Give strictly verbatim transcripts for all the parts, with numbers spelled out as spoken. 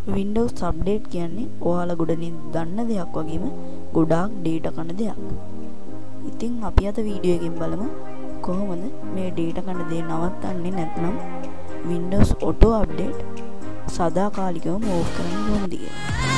Windows update කියන්නේ ඔයාලා ගොඩනින් දන්න දෙයක් වගේම ගොඩාක් data කන දෙයක්. ඉතින් අපි අද වීඩියෝ එකෙන් බලමු කොහොමද මේ data කන දේ නවත්තන්නේ නැත්නම් Windows auto update සදාකාලිකවම ඕෆ් කරන්න කොහොමද කියලා.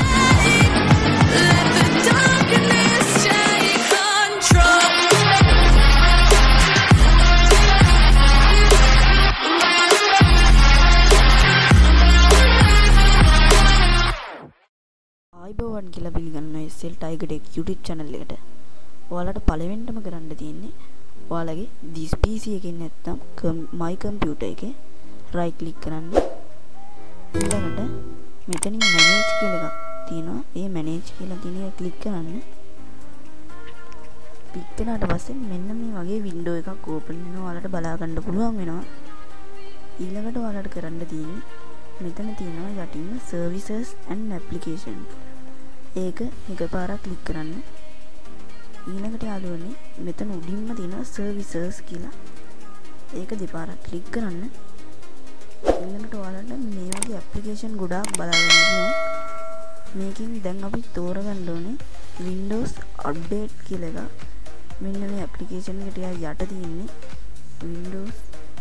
ආයිබෝවන් කියලා පිළිගන්නවා S L Tiger Tech YouTube channel එකට. ඔයාලට පළවෙනිටම කරන්න තියෙන්නේ ඔයාලගේ this P C එකෙන් නැත්නම් my computer එකේ right click කරන්න. ඊළඟට මෙතනින් manage කියලා එකක් තියෙනවා. ඒ manage කියලා තියෙන එක click කරන්න. click කරාට පස්සේ මෙන්න මේ වගේ window එකක් open වෙනවා. ඔයාලට බලා ගන්න පුළුවන් වෙනවා. ඊළඟට ඔයාලට කරන්න තියෙන්නේ මෙතන තියෙනවා යටින් services and applications. ඒක එකපාරක් ක්ලික් කරන්න. ඊළඟට යාළුවනේ මෙතන උඩින්ම තියෙනවා services කියලා. ඒක දෙපාරක් ක්ලික් කරන්න. ඊළඟට ඔයාලට මේ වගේ application ගොඩාක් බලාගන්න පුළුවන්. මේකෙන් දැන් අපි තෝරගන්න ඕනේ Windows update කියලා එකක්. මෙන්න මේ application එක ටිකක් යට තියෙන්නේ Windows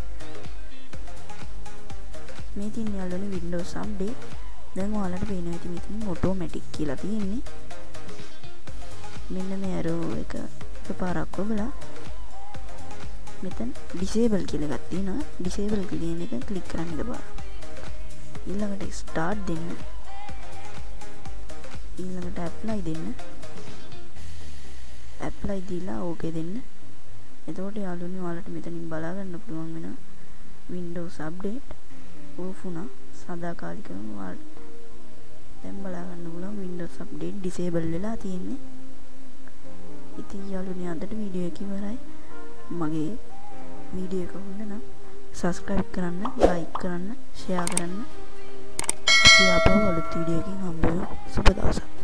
මේ තියෙන යාළුවනේ Windows update. දැන් ඔයාලට පේනවා ඉතින් මෙතන automatic කියලා තියෙන්නේ. මෙන්න මේ arrow එක එකපාරක් ඔබලා මෙතන disable කියලා එකක් තියෙනවා. disable කියන එක ක්ලික් කරන්න ඉඳපා. ඊළඟට start දෙන්න. ඊළඟට apply දෙන්න. apply දීලා okay දෙන්න. එතකොට යාළුවනේ ඔයාලට මෙතනින් බලා ගන්න පුළුවන් වෙනවා Windows update off වුණා සදාකාලිකව. ඔයාලට දැන් බලා ගන්න පුළුවන් Windows update disable වෙලා තියෙන්නේ. ඉතින් යාළුවනේ අදට වීඩියෝ එක ඉවරයි. මගේ වීඩියෝ එක හොඳ නම් subscribe කරන්න, like කරන්න, share කරන්න. අපි ආපහු අලුත් වීඩියෝ එකකින් හම්බ වෙමු. සුබ දවසක්.